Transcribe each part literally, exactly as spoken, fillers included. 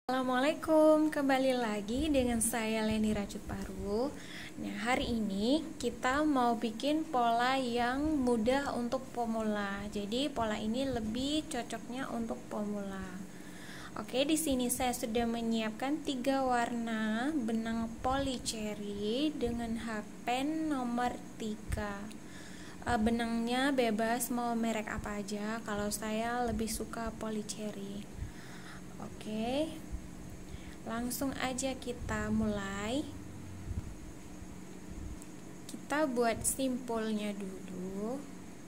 Assalamualaikum, kembali lagi dengan saya Leni Rajut Paru. Nah, hari ini kita mau bikin pola yang mudah untuk pemula. Jadi pola ini lebih cocoknya untuk pemula. Oke, di sini saya sudah menyiapkan tiga warna benang polycherry dengan hakpen nomor tiga. Benangnya bebas mau merek apa aja. Kalau saya lebih suka polycherry. Oke, langsung aja kita mulai. Kita buat simpulnya dulu.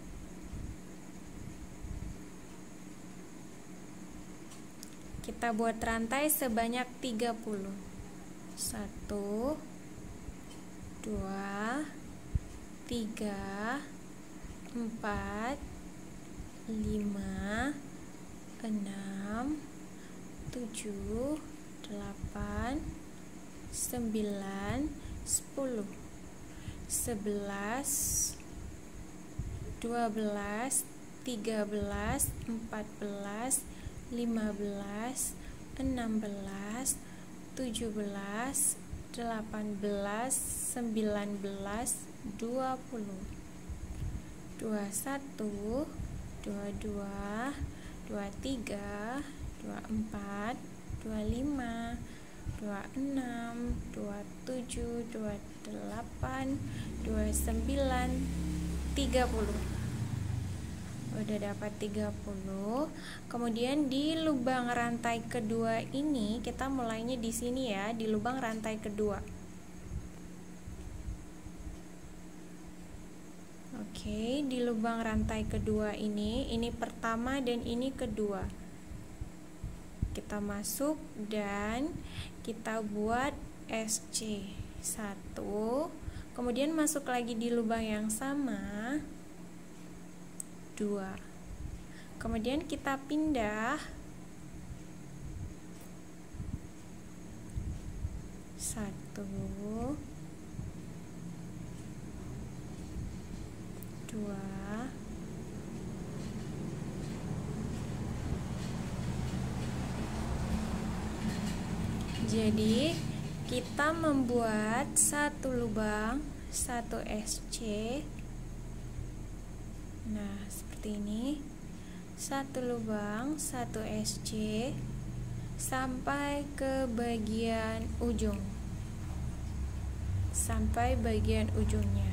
Kita buat rantai sebanyak tiga puluh. satu dua tiga empat lima enam tujuh delapan sembilan sepuluh sebelas dua belas tiga belas empat belas lima belas enam belas tujuh belas delapan belas sembilan belas dua puluh dua puluh satu dua puluh dua dua puluh tiga dua puluh empat dua puluh lima dua puluh enam dua puluh tujuh dua puluh delapan dua puluh sembilan tiga puluh. Udah dapat tiga puluh. Kemudian di lubang rantai kedua ini kita mulainya di sini ya, di lubang rantai kedua. Oke, di lubang rantai kedua ini, ini pertama dan ini kedua. Kita masuk dan kita buat S C satu, kemudian masuk lagi di lubang yang sama dua, kemudian kita pindah satu dua jadi kita membuat satu lubang satu S C. Nah, seperti ini. Satu lubang satu S C sampai ke bagian ujung. Sampai bagian ujungnya.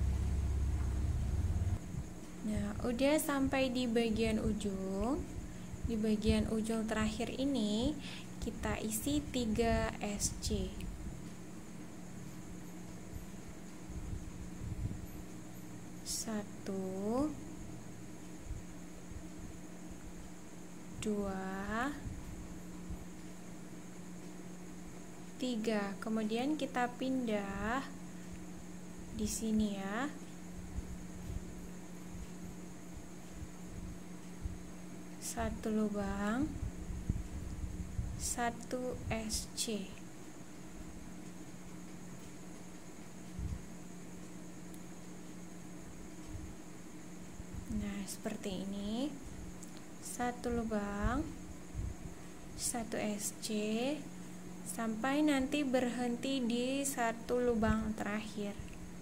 Nah, udah sampai di bagian ujung. Di bagian ujung terakhir ini kita isi tiga S C. Satu, dua, tiga. Kemudian kita pindah di sini ya. Satu lubang, satu S C. Nah, seperti ini. Satu lubang, satu S C, sampai nanti berhenti di satu lubang terakhir.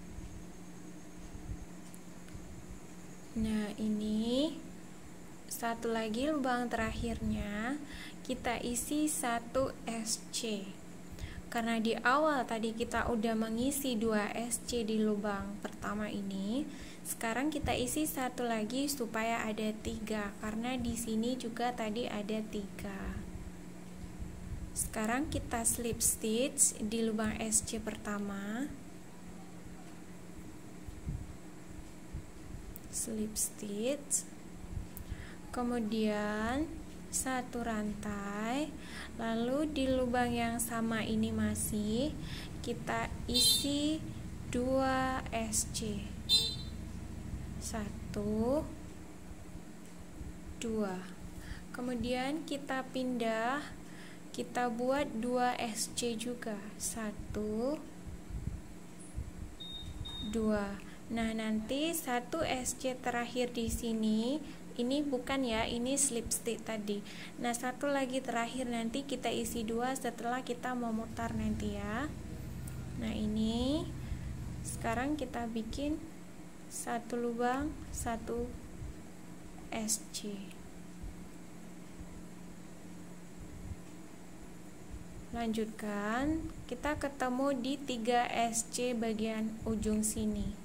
Nah, ini satu lagi lubang terakhirnya kita isi satu S C. Karena di awal tadi kita udah mengisi dua S C di lubang pertama ini, sekarang kita isi satu lagi supaya ada tiga, karena di sini juga tadi ada tiga. Sekarang kita slip stitch di lubang S C pertama. Slip stitch. Kemudian satu rantai, lalu di lubang yang sama ini masih kita isi dua S C. Satu, dua. Kemudian kita pindah, kita buat dua S C juga. Satu, dua. Nah, nanti satu S C terakhir di sini Ini bukan ya, ini slip stitch tadi. Nah, satu lagi terakhir, nanti kita isi dua setelah kita memutar nanti ya. Nah, ini sekarang kita bikin satu lubang, satu S C. Lanjutkan, kita ketemu di tiga S C bagian ujung sini.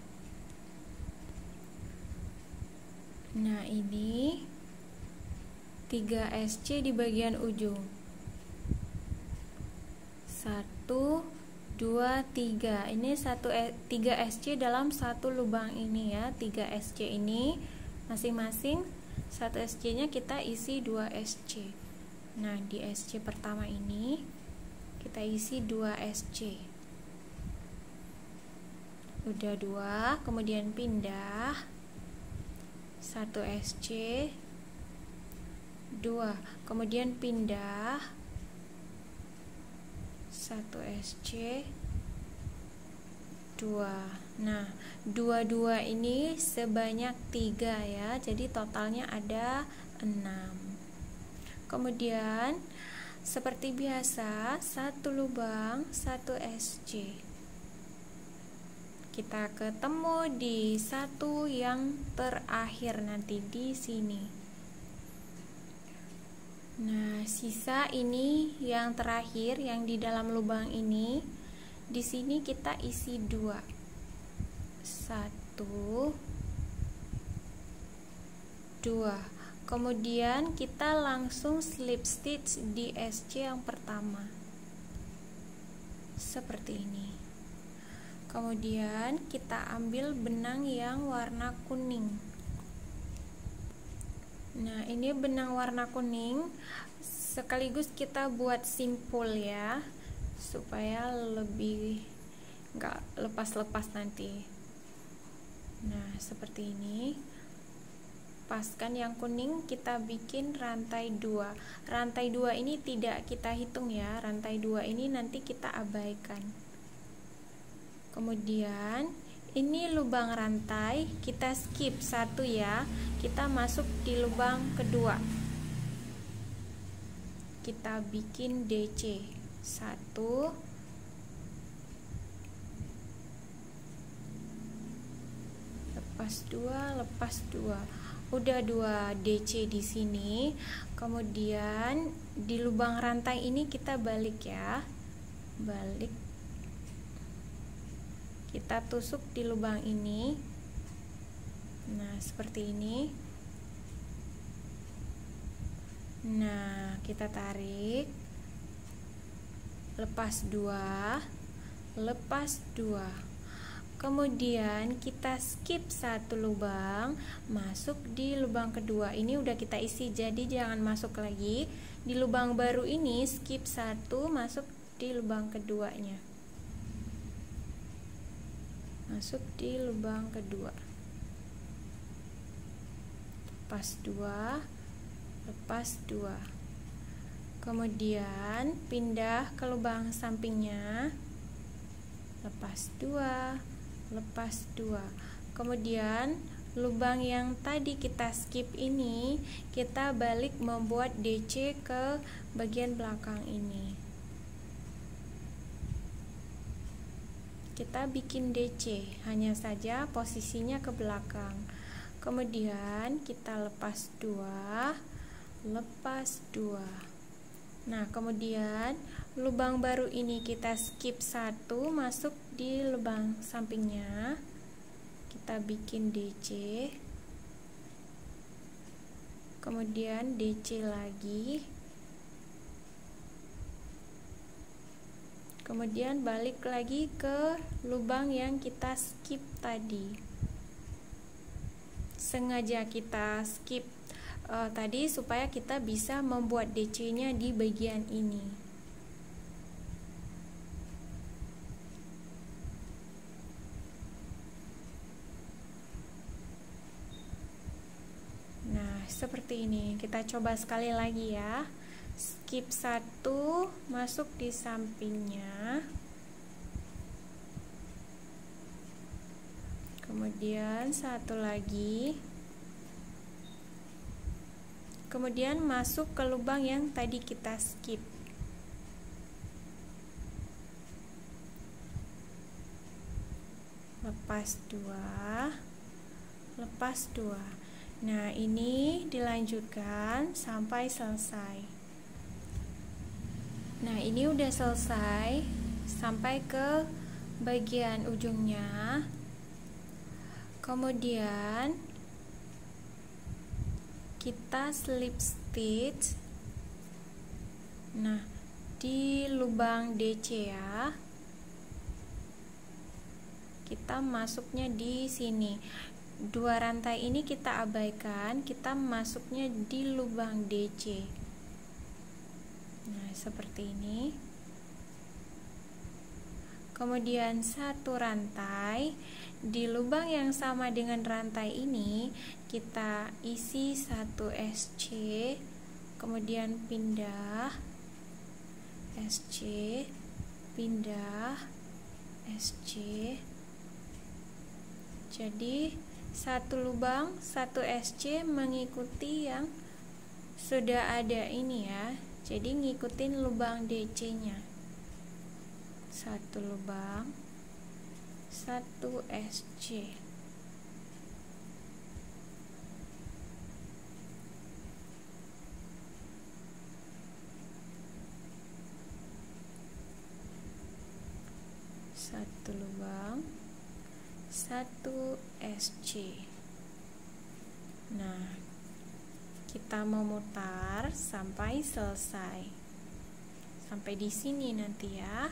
Nah, ini tiga S C di bagian ujung. satu, dua, tiga. Ini satu tiga S C dalam satu lubang ini ya. tiga S C ini masing-masing satu S C-nya kita isi dua S C. Nah, di S C pertama ini kita isi dua S C. Udah dua, kemudian pindah satu S C, dua, kemudian pindah satu S C, dua. Nah, dua-dua ini sebanyak tiga ya, jadi totalnya ada enam. Kemudian seperti biasa, satu lubang, satu S C. Kita ketemu di satu yang terakhir nanti di sini. Nah, sisa ini yang terakhir yang di dalam lubang ini. Di sini kita isi dua. Satu, dua. Kemudian kita langsung slip stitch di S C yang pertama. Seperti ini. Kemudian kita ambil benang yang warna kuning. Nah, ini benang warna kuning, sekaligus kita buat simpul ya, supaya lebih nggak lepas-lepas nanti. Nah, seperti ini. Paskan yang kuning, kita bikin rantai dua. Rantai dua ini tidak kita hitung ya, rantai dua ini nanti kita abaikan. Kemudian ini lubang rantai, kita skip satu ya, kita masuk di lubang kedua. Kita bikin D C satu, lepas dua, lepas dua. Udah dua D C di sini. Kemudian di lubang rantai ini kita balik ya, balik. Kita tusuk di lubang ini. Nah, seperti ini. Nah, kita tarik, lepas dua, lepas dua. Kemudian kita skip satu lubang, masuk di lubang kedua. Ini udah kita isi, jadi jangan masuk lagi. Di lubang baru ini skip satu, masuk di lubang keduanya. Masuk di lubang kedua, lepas dua, lepas dua. Kemudian pindah ke lubang sampingnya, lepas dua, lepas dua. Kemudian lubang yang tadi kita skip ini kita balik membuat D C ke bagian belakang ini. Kita bikin D C, hanya saja posisinya ke belakang. Kemudian kita lepas dua, lepas dua. Nah, kemudian lubang baru ini kita skip satu, masuk di lubang sampingnya. Kita bikin D C. Kemudian D C lagi. Kemudian balik lagi ke lubang yang kita skip tadi. Sengaja kita skip uh, tadi supaya kita bisa membuat D C-nya di bagian ini. Nah, seperti ini. Kita coba sekali lagi ya. Skip satu, masuk di sampingnya. Kemudian satu lagi. kemudian masuk ke lubang yang tadi kita skip. Lepas dua, lepas dua. Nah, ini dilanjutkan sampai selesai. Nah, ini udah selesai sampai ke bagian ujungnya. Kemudian kita slip stitch. Nah, di lubang D C ya. Kita masuknya di sini. Dua rantai ini kita abaikan, kita masuknya di lubang D C. Nah, seperti ini. Kemudian satu rantai di lubang yang sama dengan rantai ini kita isi satu S C, kemudian pindah S C, pindah S C. Jadi satu lubang satu S C mengikuti yang sudah ada ini ya. Jadi ngikutin lubang D C nya. Satu lubang satu S C. Satu lubang satu S C. Nah, kita memutar sampai selesai. Sampai di sini nanti ya.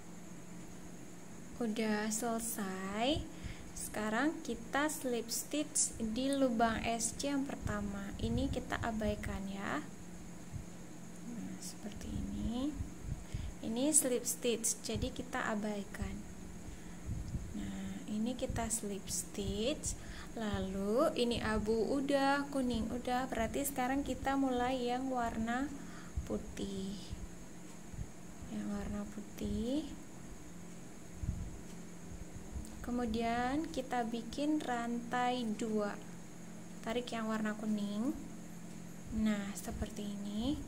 Udah selesai. Sekarang kita slip stitch di lubang S C yang pertama. Ini kita abaikan ya. Nah, seperti ini. Ini slip stitch, jadi kita abaikan. Ini kita slip stitch, lalu ini abu udah, kuning udah, berarti sekarang kita mulai yang warna putih. Yang warna putih. Kemudian kita bikin rantai dua. Tarik yang warna kuning. Nah, seperti ini.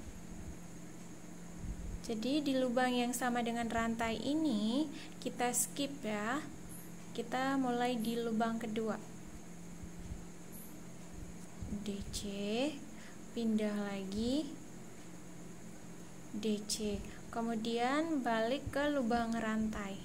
Jadi di lubang yang sama dengan rantai ini kita skip ya. Kita mulai di lubang kedua. D C, pindah lagi D C, kemudian balik ke lubang rantai.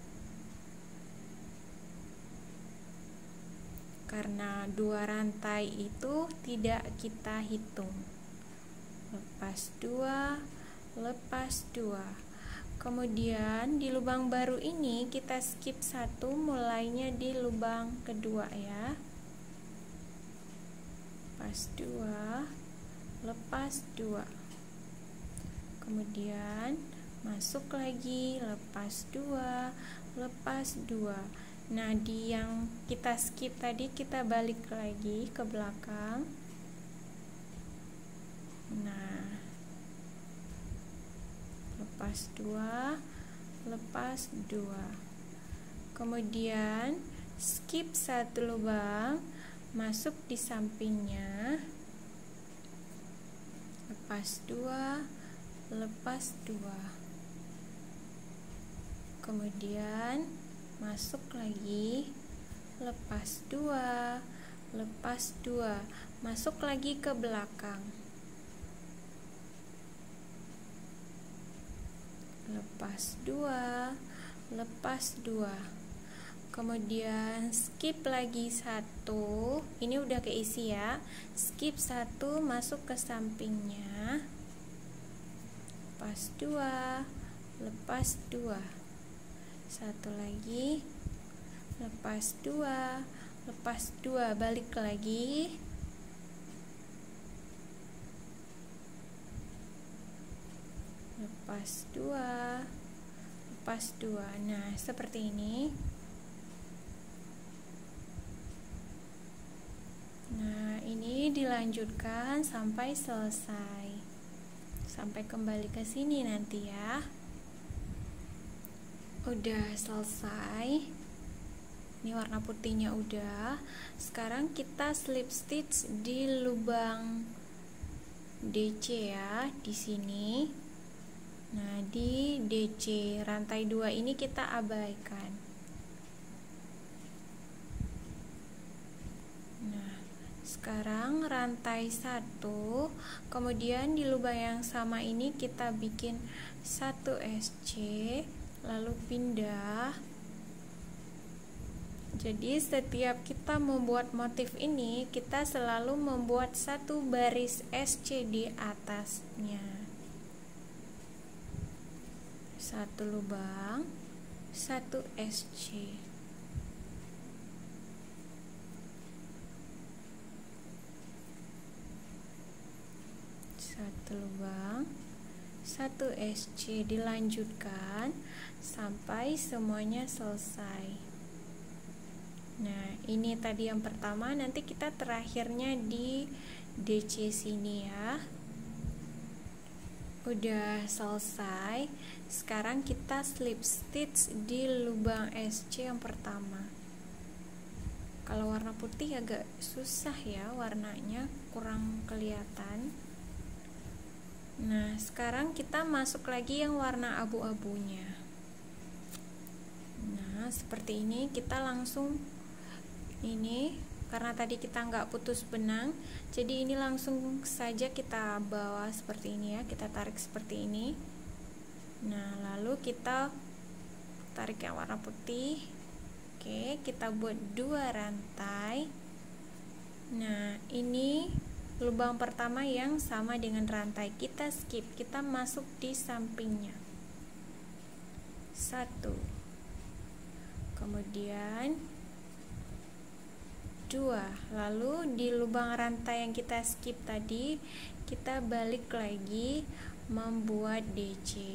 Karena dua rantai itu tidak kita hitung. Lepas dua, lepas dua. Kemudian di lubang baru ini kita skip satu, mulainya di lubang kedua ya. Lepas dua, lepas dua. Kemudian masuk lagi, lepas dua, lepas dua. Nah, di yang kita skip tadi kita balik lagi ke belakang. Nah, lepas dua, lepas dua. Kemudian skip satu lubang, masuk di sampingnya, lepas dua, lepas dua. Kemudian masuk lagi, lepas dua, lepas dua, masuk lagi ke belakang. Lepas dua, lepas dua. Kemudian skip lagi satu. Ini udah keisi ya. Skip satu, masuk ke sampingnya. Lepas dua, lepas dua. Satu lagi. Lepas dua, lepas dua. Balik lagi. Lepas dua, lepas dua. Nah, seperti ini. Nah, ini dilanjutkan sampai selesai. Sampai kembali ke sini nanti ya. Udah selesai. Ini warna putihnya udah. Sekarang kita slip stitch di lubang D C ya di sini. Nah, di D C rantai dua ini kita abaikan. Nah, sekarang rantai satu, kemudian di lubang yang sama ini kita bikin satu S C, lalu pindah. Jadi setiap kita membuat motif ini, kita selalu membuat satu baris S C di atasnya. Satu lubang, satu S C. Satu lubang, satu S C, dilanjutkan sampai semuanya selesai. Nah, ini tadi yang pertama, nanti kita terakhirnya di D C sini ya. Udah selesai. Sekarang kita slip stitch di lubang S C yang pertama. Kalau warna putih agak susah ya, warnanya kurang kelihatan. Nah, sekarang kita masuk lagi yang warna abu-abunya. Nah, seperti ini kita langsung ini, karena tadi kita nggak putus benang, jadi ini langsung saja kita bawa seperti ini ya, kita tarik seperti ini. Nah, lalu kita tarik yang warna putih. Oke, kita buat dua rantai. Nah, ini lubang pertama yang sama dengan rantai, kita skip, kita masuk di sampingnya. Satu, kemudian dua, lalu di lubang rantai yang kita skip tadi kita balik lagi membuat D C.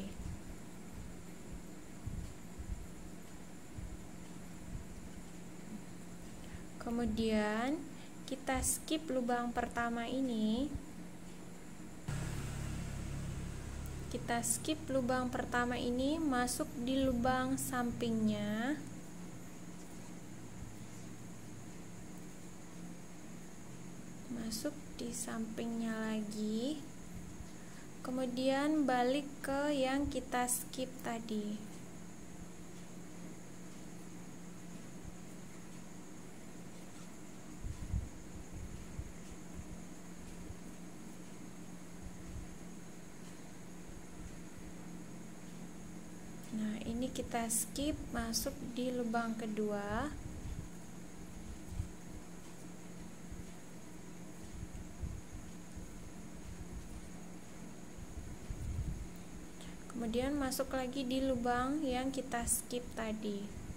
Kemudian kita skip lubang pertama ini, kita skip lubang pertama ini, masuk di lubang sampingnya. Masuk di sampingnya lagi, kemudian balik ke yang kita skip tadi. Nah, ini kita skip, masuk di lubang kedua. Kemudian masuk lagi di lubang yang kita skip tadi.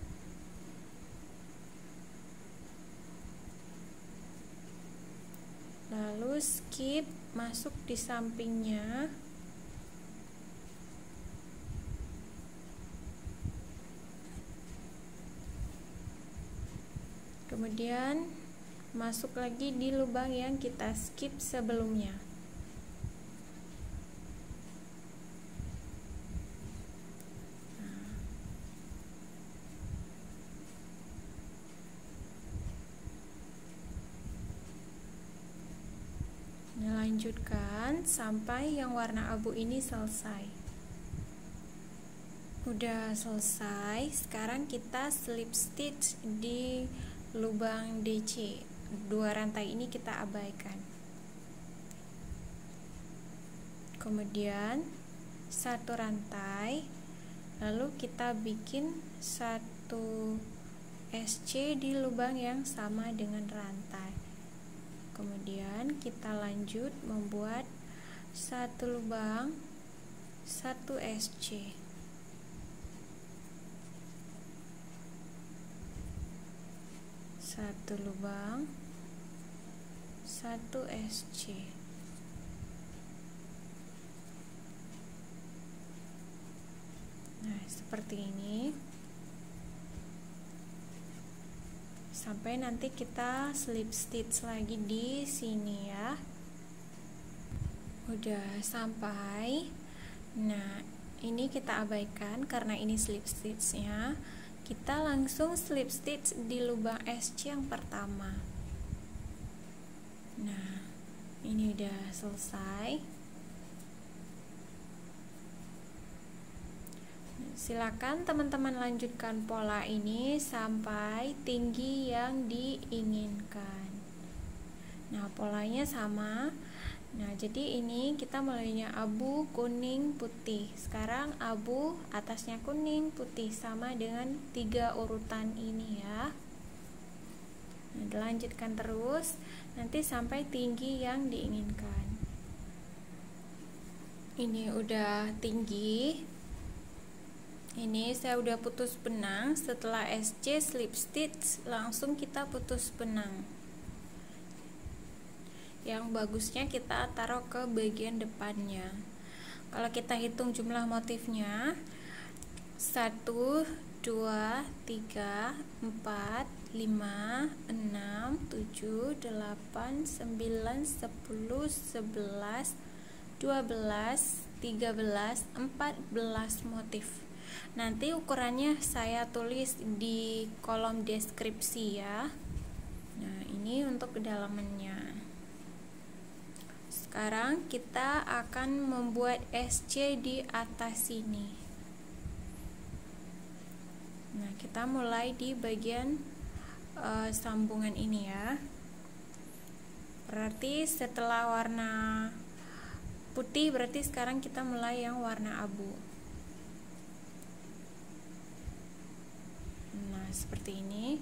Lalu skip, masuk di sampingnya. Kemudian masuk lagi di lubang yang kita skip sebelumnya. Lanjutkan sampai yang warna abu ini selesai. Udah selesai. Sekarang kita slip stitch di lubang D C. Dua rantai ini kita abaikan. Kemudian satu rantai, lalu kita bikin satu S C di lubang yang sama dengan rantai. Kemudian kita lanjut membuat satu lubang, satu S C. Satu lubang, satu S C. Nah, seperti ini. Sampai nanti kita slip stitch lagi di sini ya. Udah sampai. Nah, ini kita abaikan karena ini slip stitchnya. Kita langsung slip stitch di lubang S C yang pertama. Nah, Ini udah selesai. Silakan teman-teman lanjutkan pola ini sampai tinggi yang diinginkan. Nah, polanya sama. Nah, jadi ini kita mulainya abu, kuning, putih. Sekarang abu, atasnya kuning, putih, sama dengan tiga urutan ini ya. Nah, dilanjutkan terus nanti sampai tinggi yang diinginkan. Ini udah tinggi. Ini saya udah putus benang. Setelah S C slip stitch langsung kita putus benang. Yang bagusnya kita taruh ke bagian depannya. Kalau kita hitung jumlah motifnya, satu, dua, tiga, empat, lima, enam, tujuh, delapan, sembilan, sepuluh, sebelas, dua belas, tiga belas, empat belas motif. Nanti ukurannya saya tulis di kolom deskripsi ya. Nah, ini untuk kedalamannya. Sekarang kita akan membuat S C di atas sini. Nah, kita mulai di bagian uh, sambungan ini ya. Berarti setelah warna putih, berarti sekarang kita mulai yang warna abu. Nah, seperti ini.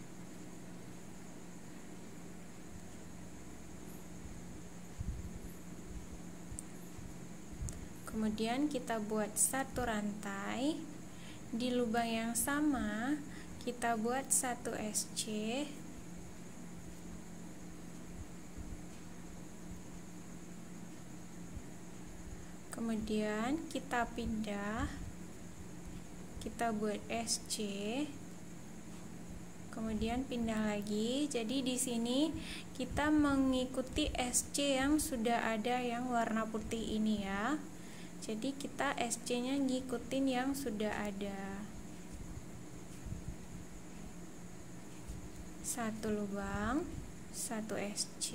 Kemudian kita buat satu rantai. Di lubang yang sama, kita buat satu S C. Kemudian kita pindah. Kita buat S C. Kemudian pindah lagi. Jadi di sini kita mengikuti S C yang sudah ada yang warna putih ini ya. Jadi kita S C-nya ngikutin yang sudah ada. Satu lubang, satu S C.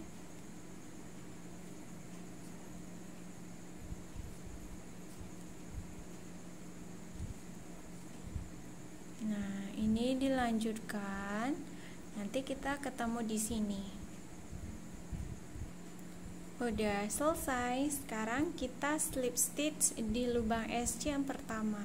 Nah, ini dilanjutkan. Nanti kita ketemu di sini. Udah selesai. Sekarang kita slip stitch di lubang S C yang pertama.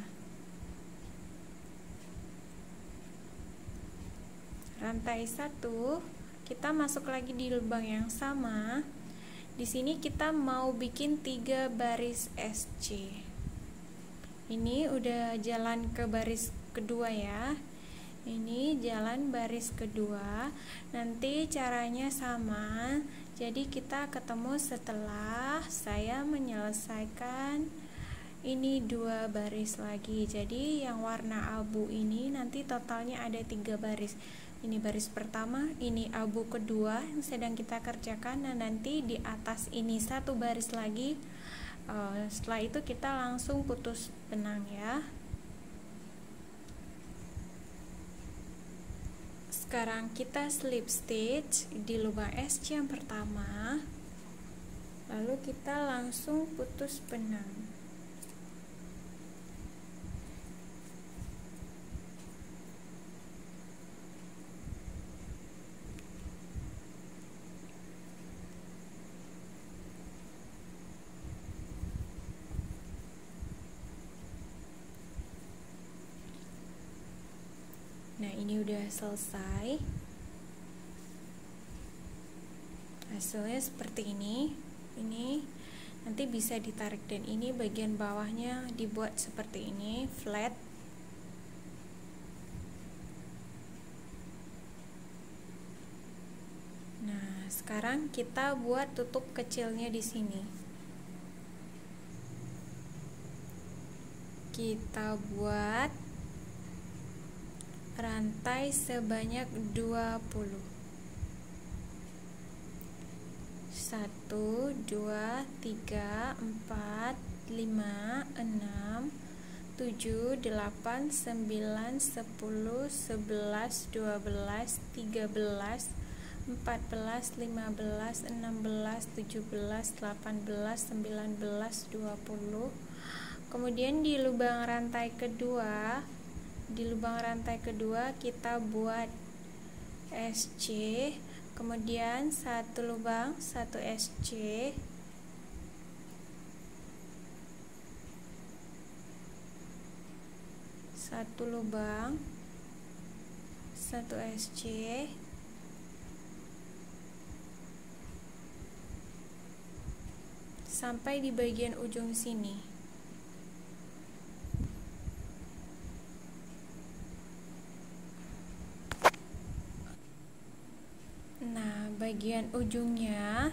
Rantai satu, kita masuk lagi di lubang yang sama. Di sini kita mau bikin tiga baris S C. Ini udah jalan ke baris kedua ya. Ini jalan baris kedua. Nanti caranya sama. Jadi kita ketemu setelah saya menyelesaikan ini dua baris lagi. Jadi yang warna abu ini nanti totalnya ada tiga baris. Ini baris pertama, ini abu kedua yang sedang kita kerjakan. Nah, nanti di atas ini satu baris lagi. Uh, setelah itu kita langsung putus benang ya. Sekarang kita slip stitch di lubang S C yang pertama. Lalu kita langsung putus benang. Nah, ini udah selesai. Hasilnya seperti ini. Ini nanti bisa ditarik dan ini bagian bawahnya dibuat seperti ini, flat. Nah, sekarang kita buat tutup kecilnya di sini. Kita buat rantai sebanyak dua puluh. Satu, dua, tiga, empat, lima, enam, tujuh, delapan, sembilan, sepuluh, sebelas, dua belas, tiga belas, empat belas, lima belas, enam belas, tujuh belas, delapan belas, sembilan belas, dua puluh. Kemudian di lubang rantai kedua, di lubang rantai kedua kita buat S C, kemudian satu lubang, satu S C, satu lubang, satu S C, sampai di bagian ujung sini. Nah, bagian ujungnya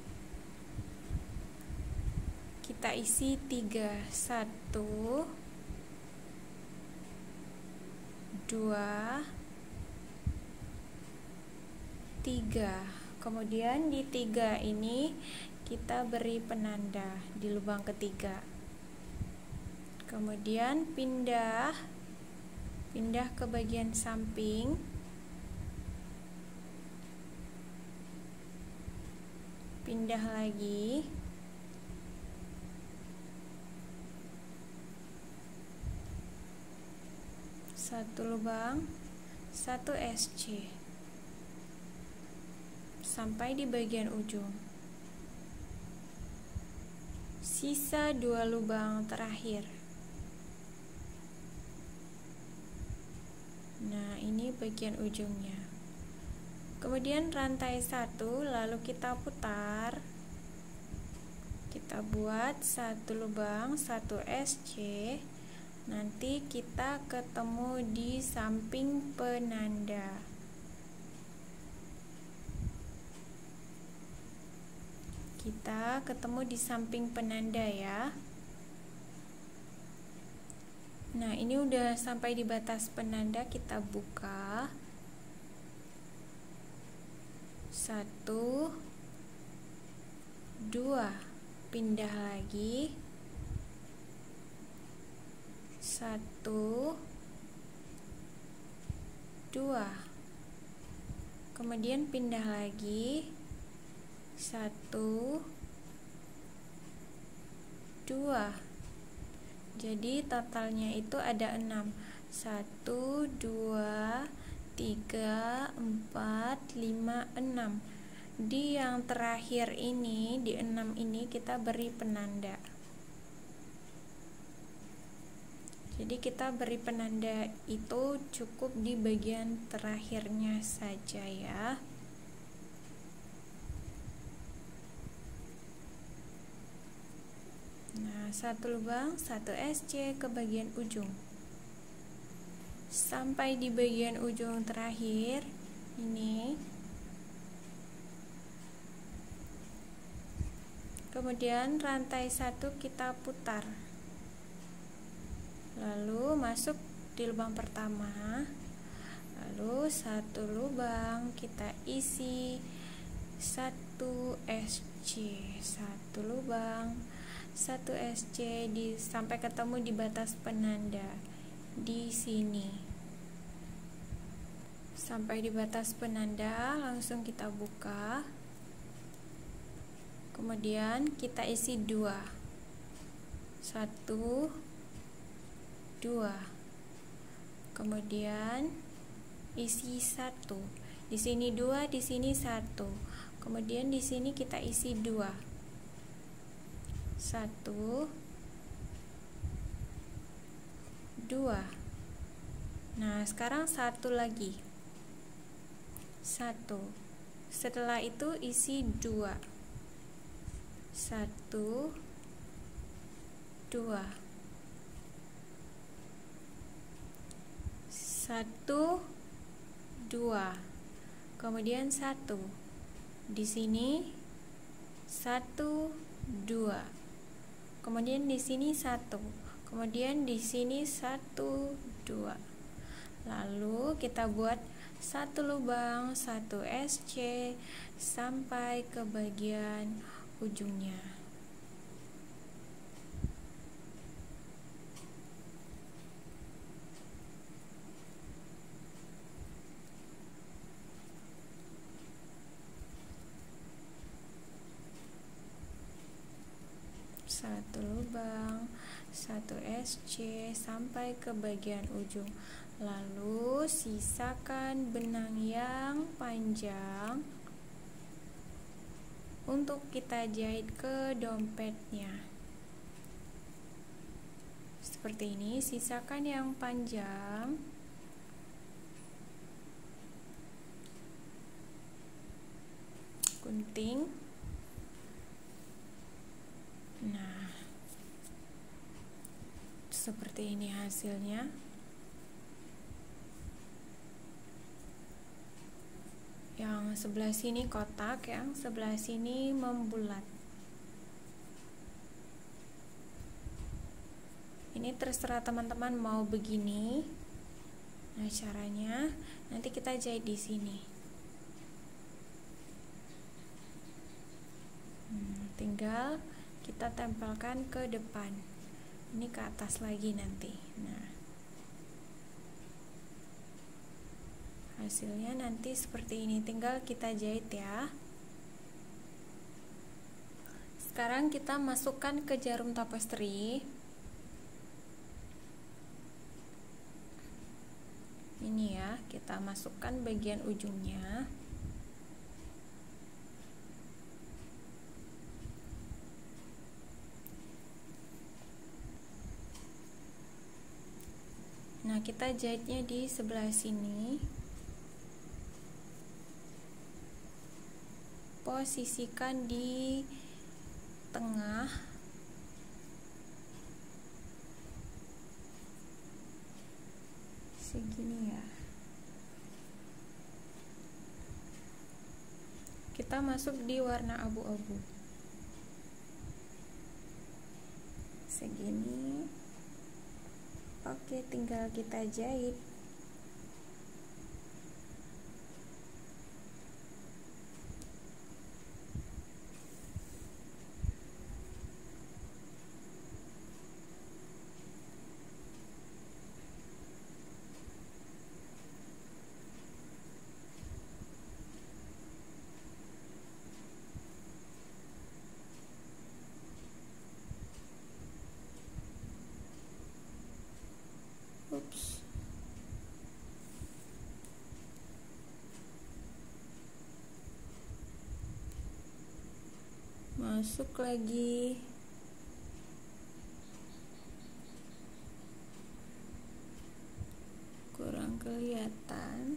kita isi tiga, satu, dua, tiga. Kemudian di tiga ini kita beri penanda di lubang ketiga. Kemudian pindah pindah ke bagian samping. Pindah lagi. Satu lubang, satu S C. Sampai di bagian ujung. Sisa dua lubang terakhir. Nah, ini bagian ujungnya. Kemudian rantai satu, lalu kita putar. Kita buat satu lubang, satu S C. Nanti kita ketemu di samping penanda. Kita ketemu di samping penanda ya. Nah, ini udah sampai di batas penanda, kita buka. Satu, dua, pindah lagi. Satu, dua, kemudian pindah lagi. Satu, dua. Jadi totalnya itu ada enam. Satu, dua, tiga, empat, lima, enam. Di yang terakhir ini, di enam ini kita beri penanda. Jadi kita beri penanda itu cukup di bagian terakhirnya saja ya. Nah, satu lubang, satu S C ke bagian ujung. Sampai di bagian ujung terakhir ini. Kemudian rantai satu kita putar. Lalu masuk di lubang pertama. Lalu satu lubang kita isi satu S C, satu lubang, satu S C di sampai ketemu di batas penanda di sini. Sampai di batas penanda, langsung kita buka. Kemudian kita isi dua. Satu, dua. Kemudian isi satu. Di sini dua, di sini satu. Kemudian di sini kita isi dua. Satu, dua. Nah, sekarang satu lagi. Satu. Setelah itu isi dua. Satu, dua. Satu, dua. Kemudian satu. Di sini satu, dua. Kemudian di sini satu. Kemudian di sini satu, dua. Lalu kita buat satu lubang, satu S C sampai ke bagian ujungnya. satu lubang, satu S C sampai ke bagian ujung. Lalu sisakan benang yang panjang untuk kita jahit ke dompetnya. Seperti ini, sisakan yang panjang. Gunting. Nah, seperti ini hasilnya. Yang sebelah sini kotak, yang sebelah sini membulat. Ini terserah teman-teman mau begini. Nah, caranya nanti kita jahit di sini. Hmm, tinggal kita tempelkan ke depan. Ini ke atas lagi nanti. Nah, hasilnya nanti seperti ini, tinggal kita jahit ya. Sekarang kita masukkan ke jarum tapestri. Ini ya, kita masukkan bagian ujungnya. Nah, kita jahitnya di sebelah sini. Posisikan di tengah. Segini ya. Kita masuk di warna abu-abu. Segini. Oke, tinggal kita jahit. Ups. Masuk lagi. Kurang kelihatan.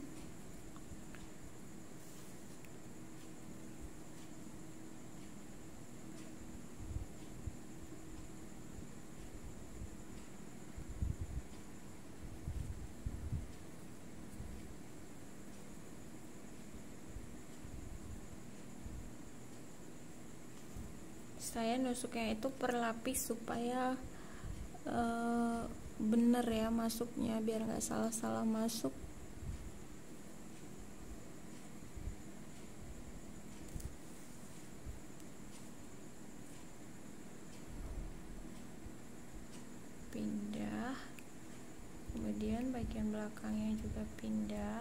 Saya nusuknya itu per lapis supaya uh, bener ya masuknya, biar nggak salah-salah masuk. Pindah, kemudian bagian belakangnya juga pindah.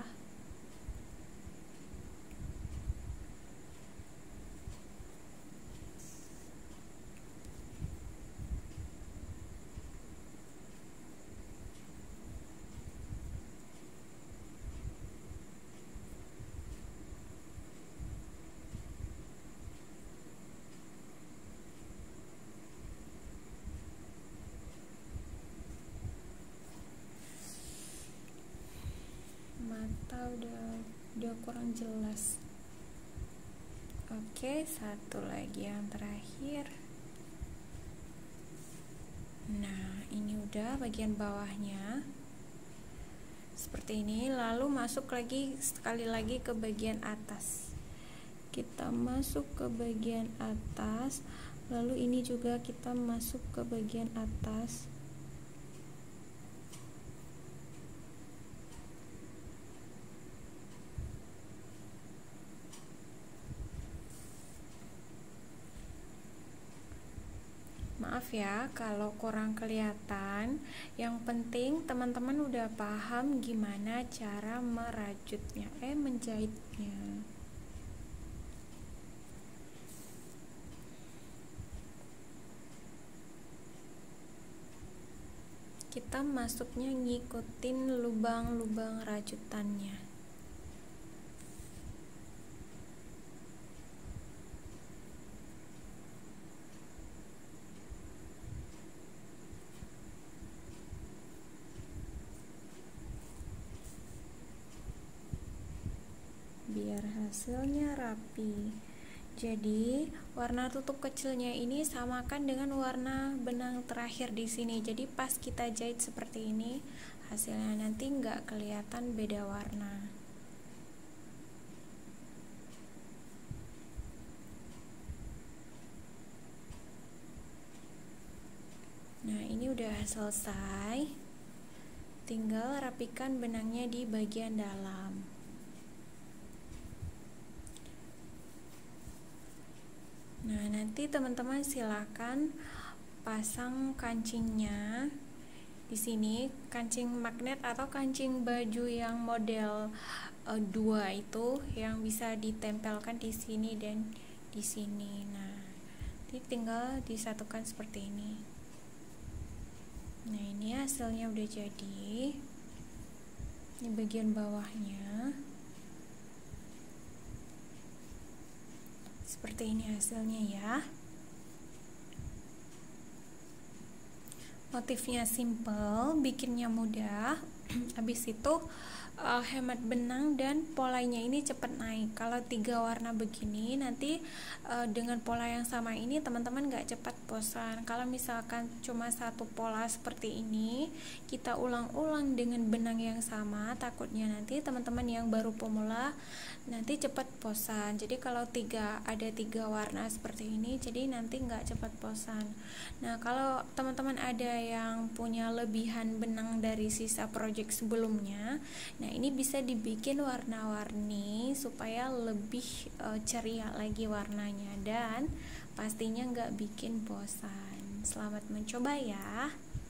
Mata udah udah kurang jelas. Oke, satu lagi yang terakhir. Nah, ini udah bagian bawahnya seperti ini. Lalu masuk lagi sekali lagi ke bagian atas. Kita masuk ke bagian atas, lalu ini juga kita masuk ke bagian atas. Maaf ya kalau kurang kelihatan. Yang penting teman-teman udah paham gimana cara merajutnya, eh menjahitnya. kita masuknya ngikutin lubang-lubang rajutannya. Biar hasilnya rapi. Jadi warna tutup kecilnya ini samakan dengan warna benang terakhir di sini. Jadi pas kita jahit seperti ini, hasilnya nanti nggak kelihatan beda warna. Nah, ini udah selesai. Tinggal rapikan benangnya di bagian dalam. Nah, nanti teman-teman silakan pasang kancingnya di sini, kancing magnet atau kancing baju yang model uh, dua itu yang bisa ditempelkan di sini dan di sini. Nah, nanti tinggal disatukan seperti ini. Nah, ini hasilnya udah jadi. Ini bagian bawahnya. Seperti ini hasilnya ya. Motifnya simple, bikinnya mudah. Habis itu uh, hemat benang dan polanya ini cepat naik. Kalau tiga warna begini, nanti uh, dengan pola yang sama ini teman-teman gak cepat bosan. Kalau misalkan cuma satu pola seperti ini, kita ulang-ulang dengan benang yang sama, takutnya nanti teman-teman yang baru pemula nanti cepat bosan. Jadi kalau tiga ada tiga warna seperti ini, jadi nanti nggak cepat bosan. Nah, kalau teman-teman ada yang punya lebihan benang dari sisa project sebelumnya, nah ini bisa dibikin warna-warni supaya lebih e, ceria lagi warnanya dan pastinya nggak bikin bosan. Selamat mencoba ya.